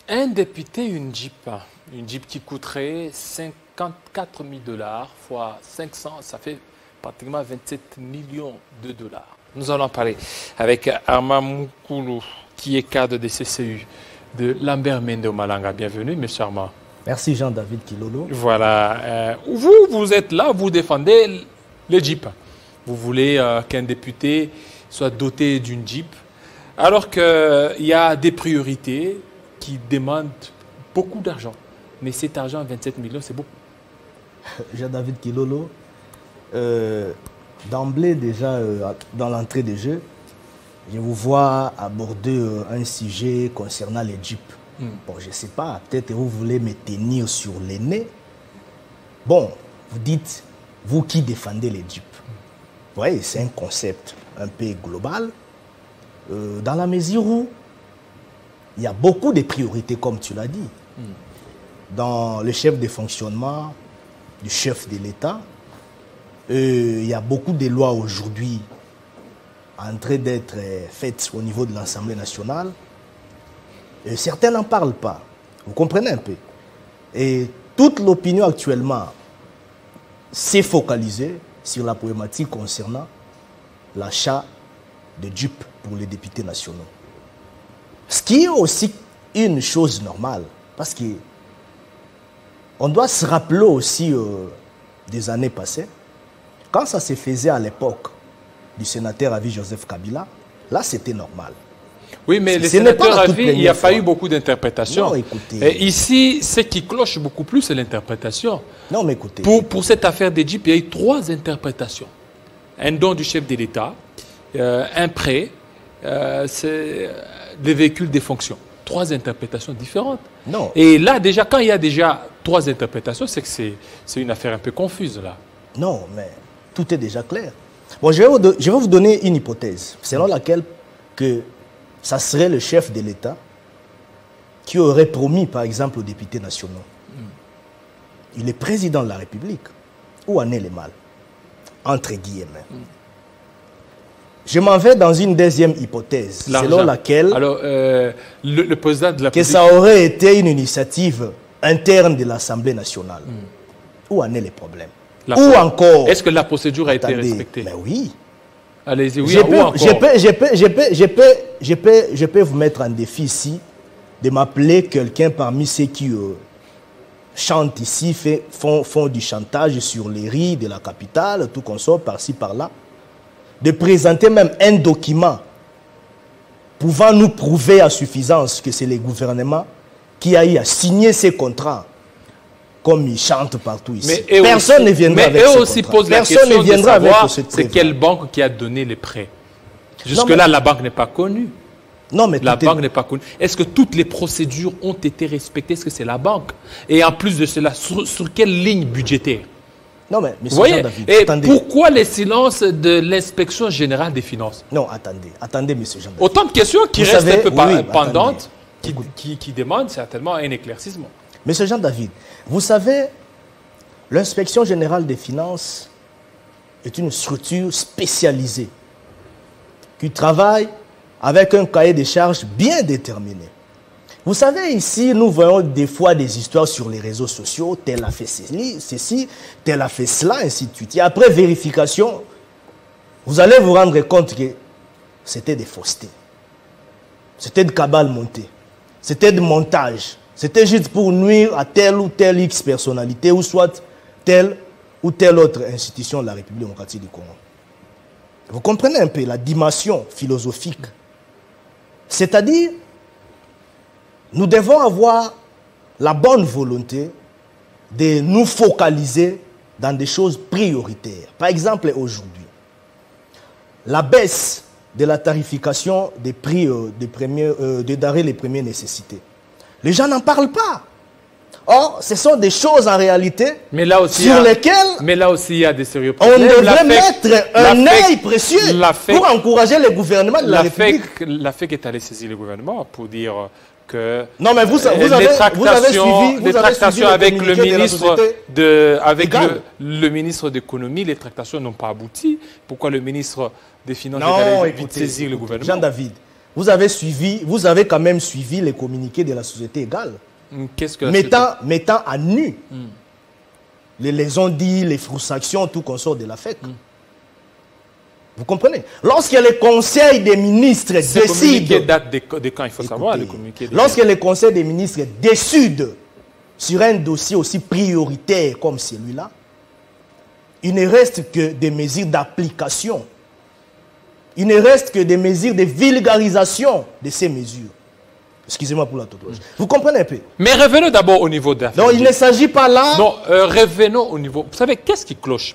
Un député, une Jeep qui coûterait 54 000 $ fois 500, ça fait pratiquement 27 millions de dollars. Nous allons parler avec Armand Moukoulou, qui est cadre de CCU de Lambert Mende Malanga. Bienvenue, monsieur Armand. Merci Jean-David Kilolo. Voilà. Vous êtes là, vous défendez le Jeep. Vous voulez qu'un député soit doté d'une Jeep, alors qu'il y a des priorités qui demandent beaucoup d'argent. Mais cet argent, 27 millions, c'est beaucoup. Jean-David Kilolo, d'emblée déjà, dans l'entrée de jeu, je vous vois aborder un sujet concernant les Jeeps. Bon, je ne sais pas, peut-être vous voulez me tenir sur les nez. Bon, vous dites, vous qui défendez les Jeeps. Vous voyez, c'est un concept un peu global, dans la mesure où il y a beaucoup de priorités, comme tu l'as dit, dans le chef de fonctionnement du chef de l'État. Il y a beaucoup de lois aujourd'hui en train d'être faites au niveau de l'Assemblée nationale. Et certains n'en parlent pas. Vous comprenez un peu? Et toute l'opinion actuellement s'est focalisée sur la problématique concernant l'achat de Jeep pour les députés nationaux. Ce qui est aussi une chose normale, parce que on doit se rappeler aussi des années passées, quand ça se faisait à l'époque du sénateur à vie Joseph Kabila, là c'était normal. Oui, mais les sénateurs à vie, il n'y a pas eu beaucoup d'interprétations. Et ici, ce qui cloche beaucoup plus, c'est l'interprétation. Non, mais écoutez. Pour cette affaire des Jeeps, il y a eu 3 interprétations. Un don du chef de l'État, un prêt, c'est des véhicules de fonction. 3 interprétations différentes. Non. Et là, déjà, quand il y a déjà 3 interprétations, c'est que c'est une affaire un peu confuse, là. Non, mais tout est déjà clair. Bon, je vais vous donner une hypothèse, selon laquelle que ça serait le chef de l'État qui aurait promis, par exemple, aux députés nationaux. Il est président de la République. Où en est le mal? Entre guillemets. Je m'en vais dans une deuxième hypothèse, selon laquelle alors, le président de la que ça aurait été une initiative interne de l'Assemblée nationale. Où en est le problème? Ou encore... Est-ce que la procédure a été respectée? Mais oui. Allez-y, oui, je peux vous mettre en défi ici de m'appeler quelqu'un parmi ceux qui chantent ici, font du chantage sur les rues de la capitale, tout qu'on sort par-ci, par-là, de présenter même un document pouvant nous prouver à suffisance que c'est le gouvernement qui a eu à signer ces contrats, comme ils chantent partout ici. Personne ne viendra avec ce aussi posent la question de savoir c'est quelle banque qui a donné les prêts. Jusque-là, la banque n'est pas connue. Non, mais la banque n'est pas connue. Est-ce que toutes les procédures ont été respectées? Est-ce que c'est la banque? Et en plus de cela, sur quelle ligne budgétaire? Non, mais vous voyez, et pourquoi les silences de l'inspection générale des finances? Non, attendez, monsieur Jean-David. Autant de questions qui restent un peu pendantes, qui demandent certainement un éclaircissement. Monsieur Jean-David, vous savez, l'inspection générale des finances est une structure spécialisée qui travaille avec un cahier de charges bien déterminé. Vous savez, ici, nous voyons des fois des histoires sur les réseaux sociaux, tel a fait ceci, tel a fait cela, ainsi de suite. Et après vérification, vous allez vous rendre compte que c'était des faussetés. C'était de cabale montée. C'était de montage. C'était juste pour nuire à telle ou telle X personnalité, ou soit telle ou telle autre institution de la République démocratique du Congo. Vous comprenez un peu la dimension philosophique. C'est-à-dire, nous devons avoir la bonne volonté de nous focaliser dans des choses prioritaires. Par exemple, aujourd'hui, la baisse de la tarification des prix de denrées les premières nécessités. Les gens n'en parlent pas. Or, ce sont des choses en réalité sur lesquelles mais là aussi, il y a des sérieux problèmes. On devrait mettre un œil précieux pour encourager le gouvernement de la République. La FEC est allée saisir le gouvernement pour dire que non, mais vous avez suivi les tractations avec le ministre le ministre d'économie, les tractations n'ont pas abouti. Pourquoi le ministre des Finances est allé saisir le gouvernement? Jean-David, vous avez quand même suivi les communiqués de la société égale. Qu'est-ce que mettant à nu les ondits, les frustrations, tout qu'on sort de la fête. Vous comprenez? Lorsque le conseil des ministres décide... Le communiqué date de quand, il faut savoir. Le communiqué lorsque le conseil des ministres décide sur un dossier aussi prioritaire comme celui-là, il ne reste que des mesures d'application. Il ne reste que des mesures de vulgarisation de ces mesures. Excusez-moi pour la tautologie. Vous comprenez un peu? Mais revenons d'abord au niveau de... Donc il ne s'agit pas là... Non, revenons au niveau... Vous savez, qu'est-ce qui cloche?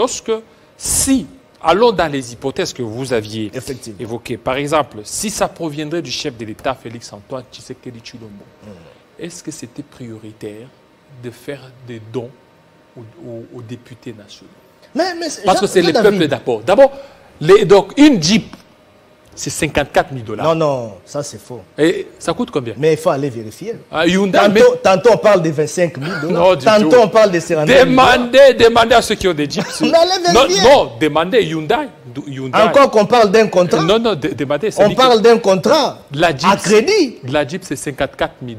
Si, allons dans les hypothèses que vous aviez évoquées. Par exemple, si ça proviendrait du chef de l'État, Félix-Antoine Tshisekedi Tshilombo, est-ce que c'était prioritaire de faire des dons aux députés nationaux? Parce que c'est le peuple d'abord. Donc, une Jeep, c'est 54 000 $. Non, ça c'est faux. Et ça coûte combien? Mais il faut aller vérifier. Hyundai, tantôt on parle de 25 000 $. Non, tantôt on parle de 50 000 $. Demandez à ceux qui ont des Jeeps. Non, demandez Hyundai. Encore qu'on parle d'un contrat. Non, demandez. On parle d'un contrat à crédit. La Jeep, c'est 54 000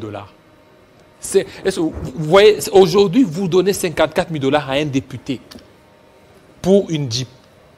$. Vous voyez, aujourd'hui, vous donnez 54 000 $ à un député pour une Jeep.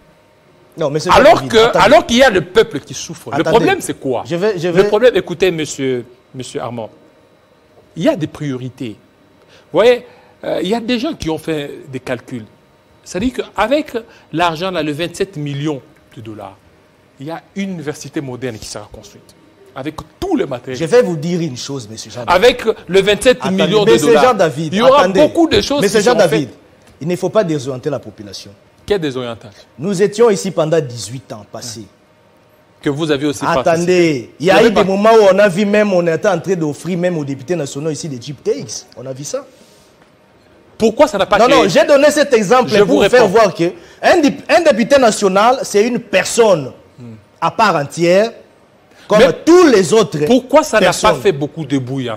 Non, mais alors qu'il y a le peuple qui souffre. Le problème, c'est quoi? Le problème, écoutez, monsieur Armand, il y a des priorités. Vous voyez, il y a des gens qui ont fait des calculs. C'est-à-dire qu'avec l'argent, le 27 millions de $, il y a une université moderne qui sera construite. Avec tout le matériel. Je vais vous dire une chose, monsieur Jean-David. Avec le 27 millions de $, il y aura beaucoup de choses qui seront Jean-David, il ne faut pas désorienter la population. Quelle désorientation? Nous étions ici pendant 18 ans passés. Que vous avez aussi Attendez, il y a eu des moments où on a vu même, on était en train d'offrir même aux députés nationaux ici des Jeep TX. On a vu ça. Pourquoi ça n'a pas créé? Non, j'ai donné cet exemple pour vous faire voir qu'un député national, c'est une personne à part entière, comme tous les autres. Pourquoi ça n'a pas fait beaucoup de bruit en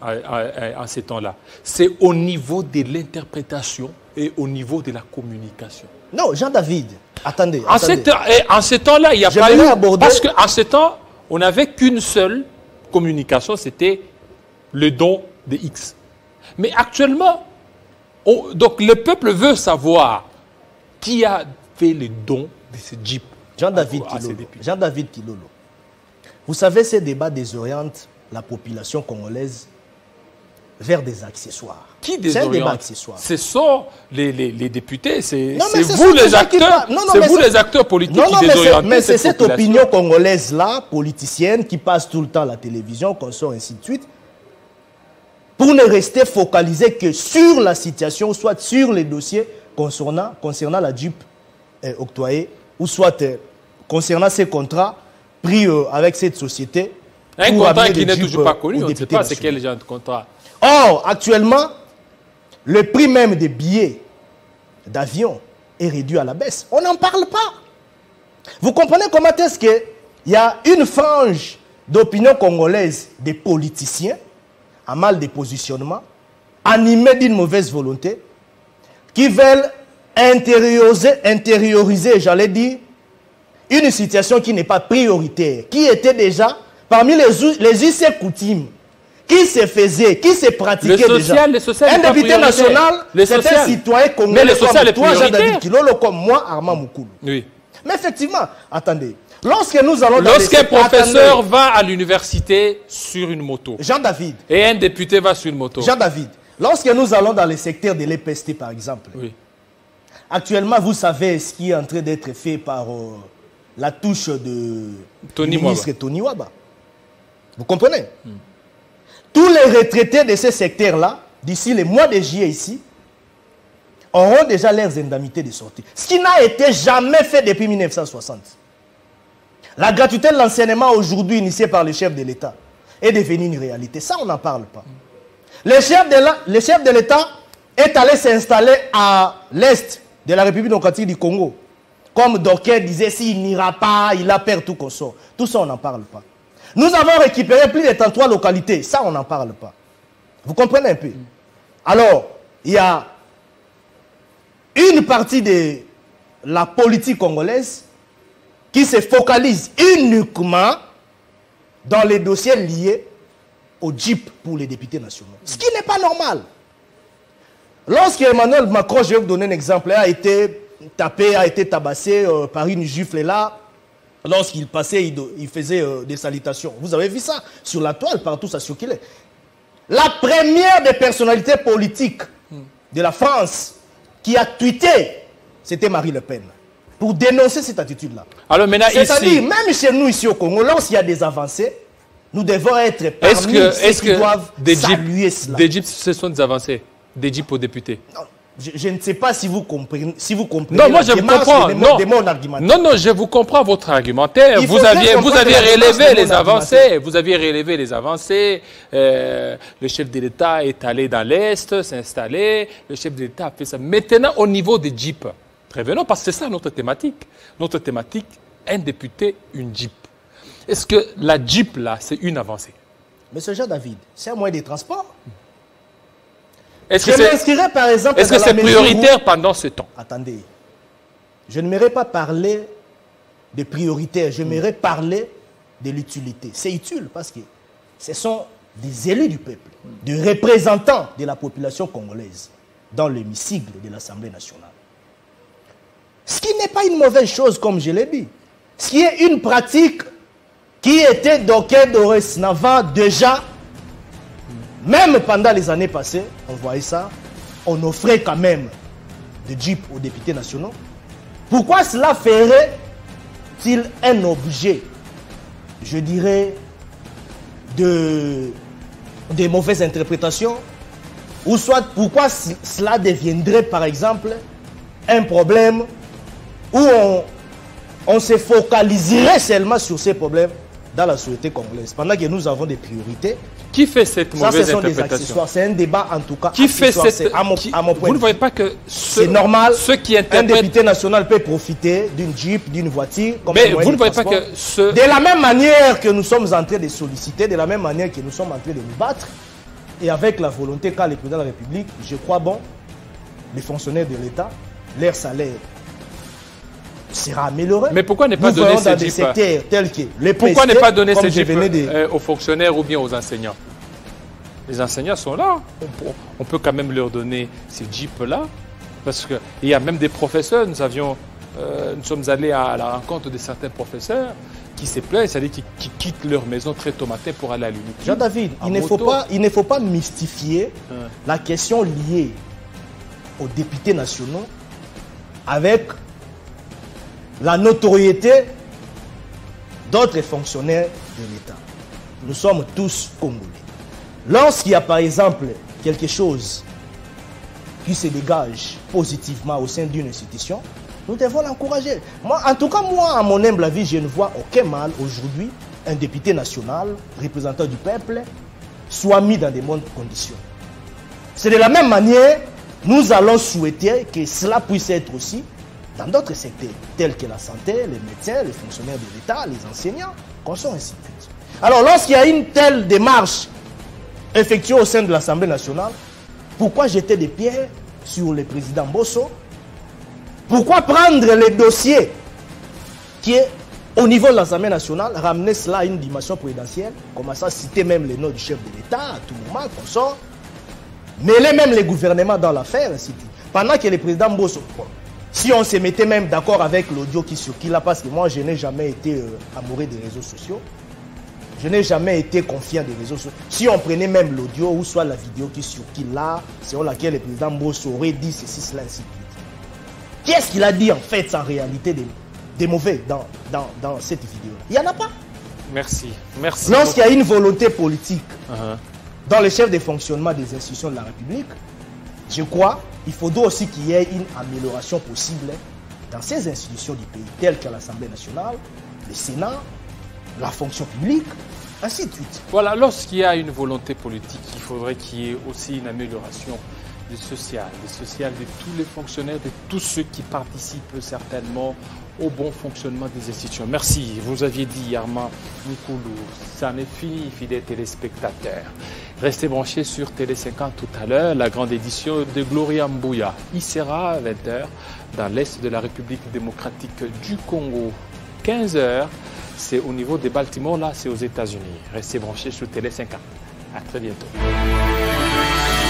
ces temps-là? C'est au niveau de l'interprétation et au niveau de la communication. Non, Jean-David, attendez. En ces temps-là, il n'y a pas eu... Parce qu'en ces temps, on n'avait qu'une seule communication, c'était le don de X. Mais actuellement, donc le peuple veut savoir qui a fait le don de ce Jeep. Jean-David Kilolo. Vous savez, ces débats désorientent la population congolaise vers des accessoires. Qui désoriente? C'est un débat accessoire. Ce sont les députés, c'est vous les acteurs, c'est vous les acteurs politiques qui désorientent. Mais c'est cette opinion congolaise-là, politicienne, qui passe tout le temps à la télévision, qu'on sort ainsi de suite, pour ne rester focalisé que sur la situation, soit sur les dossiers concernant la Jeep octroyée, ou soit concernant ces contrats pris avec cette société. Un contrat qui n'est toujours pas connu, on ne sait pas c'est quel genre de contrat. Or, actuellement, le prix même des billets d'avion est réduit à la baisse. On n'en parle pas. Vous comprenez comment est-ce qu'il y a une frange d'opinion congolaise des politiciens à mal de positionnement, animés d'une mauvaise volonté, qui veulent intérioriser, j'allais dire, une situation qui n'est pas prioritaire, qui était déjà parmi les us et coutumes, qui se faisait, qui se pratiquait déjà. Le social un député national, c'est un citoyen congolais comme toi, Jean-David Kilolo, comme moi, Armand Moukoulou. Oui. Mais effectivement, attendez, lorsque nous allons lorsqu'un professeur va à l'université sur une moto, Jean-David, et un député va sur une moto. Jean-David, lorsque nous allons dans le secteur de l'EPST, par exemple, oui. Actuellement, vous savez ce qui est en train d'être fait par la touche de ministre Tony Waba. Vous comprenez? Tous les retraités de ce secteur-là, d'ici les mois de juillet ici, auront déjà leurs indemnités de sortie. Ce qui n'a été jamais fait depuis 1960. La gratuité de l'enseignement aujourd'hui initiée par le chef de l'État est devenue une réalité. Ça, on n'en parle pas. Le chef de l'État est allé s'installer à l'est de la République démocratique du Congo. Comme Dorquet disait, s'il n'ira pas, il a perdu tout qu'on sort. Tout ça, on n'en parle pas. Nous avons récupéré plus de 33 localités. Ça, on n'en parle pas. Vous comprenez un peu? Alors, il y a une partie de la politique congolaise qui se focalise uniquement dans les dossiers liés au JIP pour les députés nationaux. Ce qui n'est pas normal. Lorsque Emmanuel Macron, je vais vous donner un exemple, a été tapé, a été tabassé par une gifle là, lorsqu'il passait, il faisait des salutations. Vous avez vu ça sur la toile, partout ça circulait. La première des personnalités politiques de la France qui a tweeté, c'était Marie Le Pen, pour dénoncer cette attitude-là. Alors maintenant, c'est-à-dire, même chez nous ici au Congo, lorsqu'il y a des avancées, nous devons être parmi ceux qui doivent saluer cela. Des JIP, ce sont des avancées, des JIP aux députés. Non. Je ne sais pas si vous comprenez. Non, moi je vous comprends. Non, je vous comprends votre argumentaire. Vous aviez relevé les avancées. Vous aviez relevé les avancées. Le chef de l'État est allé dans l'Est, s'est installé. Le chef de l'État a fait ça. Maintenant, au niveau des JIP, prévenons, parce que c'est ça notre thématique. Notre thématique, un député, une JIP. Est-ce que la JIP, là, c'est une avancée? Monsieur Jean-David, c'est un moyen de transport. Est-ce que c'est prioritaire pendant ce temps? Attendez. Je n'aimerais pas parler de prioritaire, j'aimerais parler de l'utilité. C'est utile parce que ce sont des élus du peuple, des représentants de la population congolaise dans l'hémicycle de l'Assemblée nationale. Ce qui n'est pas une mauvaise chose, comme je l'ai dit. Ce qui est une pratique qui était dorénavant déjà. Même pendant les années passées, on voyait ça, on offrait quand même des JIP aux députés nationaux. Pourquoi cela ferait-il un objet, je dirais, de mauvaises interprétations? Ou soit pourquoi cela deviendrait, par exemple, un problème où on se focaliserait seulement sur ces problèmes dans la société congolaise, pendant que nous avons des priorités? Qui fait cette mauvaise interprétation? C'est un débat en tout cas. Qui fait cette... à mon point. Vous ne voyez pas que c'est normal. Ceux qui interprètent... Un député national peut profiter d'une Jeep, d'une voiture. Mais vous ne voyez pas que de la même manière que nous sommes en train de solliciter, de la même manière que nous sommes en train de nous battre, et avec la volonté qu'a le président de la République, je crois bon, les fonctionnaires de l'État, leur salaire sera amélioré. Mais pourquoi ne pas donner ces secteurs tels que les pourquoi ne pas donner ces JIP aux fonctionnaires ou bien aux enseignants? Les enseignants sont là. On peut quand même leur donner ces JIP-là. Parce qu'il y a même des professeurs. Nous sommes allés à la rencontre de certains professeurs qui se plaignent, c'est-à-dire qui quittent leur maison très tôt matin pour aller à l'université. Jean-David, il ne faut pas mystifier la question liée aux députés nationaux avec la notoriété d'autres fonctionnaires de l'État. Nous sommes tous Congolais. Lorsqu'il y a par exemple quelque chose qui se dégage positivement au sein d'une institution, nous devons l'encourager. En tout cas, moi, à mon humble avis, je ne vois aucun mal aujourd'hui un député national, représentant du peuple, soit mis dans de bonnes conditions. C'est de la même manière, nous allons souhaiter que cela puisse être aussi dans d'autres secteurs, tels que la santé, les médecins, les fonctionnaires de l'État, les enseignants, consorts, ainsi de suite. Alors, lorsqu'il y a une telle démarche effectuée au sein de l'Assemblée nationale, pourquoi jeter des pierres sur le président Bosso? Pourquoi prendre les dossiers qui est au niveau de l'Assemblée nationale, ramener cela à une dimension présidentielle, commencer à citer même les noms du chef de l'État, à tout moment, consort, mêler même les gouvernements dans l'affaire, ainsi de suite. Pendant que le président Bosso... Si on se mettait même d'accord avec l'audio qui circule là, parce que moi je n'ai jamais été amoureux des réseaux sociaux, je n'ai jamais été confiant des réseaux sociaux. Si on prenait même l'audio ou soit la vidéo qui circule là, selon laquelle le président Bosso aurait dit ceci, cela, ainsi de suite. Qu'est-ce qu'il a dit en fait en réalité des mauvais dans cette vidéo-là? Il n'y en a pas. Merci. Lorsqu'il y a une volonté politique dans le chef de fonctionnement des institutions de la République, je crois qu'il faudra aussi qu'il y ait une amélioration possible dans ces institutions du pays, telles que l'Assemblée nationale, le Sénat, la fonction publique, ainsi de suite. Voilà, lorsqu'il y a une volonté politique, il faudrait qu'il y ait aussi une amélioration du social de tous les fonctionnaires, de tous ceux qui participent certainement au bon fonctionnement des institutions. Merci. Vous aviez dit, Armand Nkoulou, ça n'est fini, fidèles téléspectateurs. Restez branchés sur Télé 50 tout à l'heure, la grande édition de Gloria Mbouya. Il sera à 20h dans l'Est de la République démocratique du Congo. 15h, c'est au niveau de Baltimore, là, c'est aux États-Unis. Restez branchés sur Télé 50. À très bientôt.